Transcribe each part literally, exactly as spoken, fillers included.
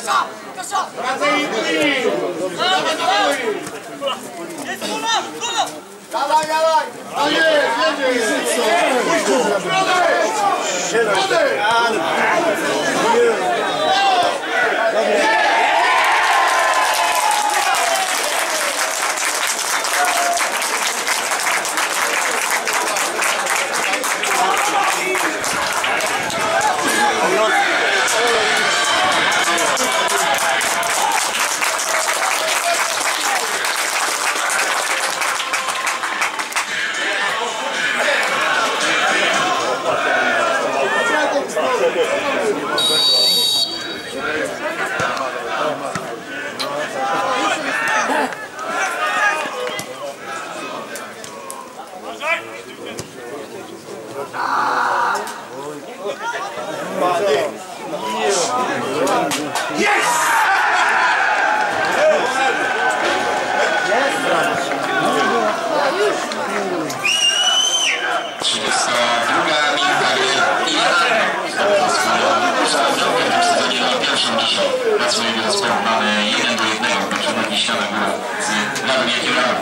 Dawaj, dawaj! To jest, jedzie! Środek! Na swojego zespołu mamy jeden do jednego, znaczy na ścianę górę z Radom Jakiełami.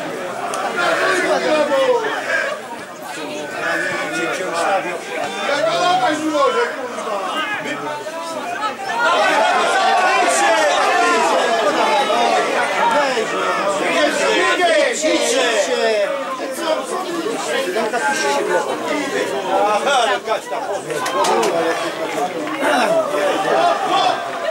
Aha,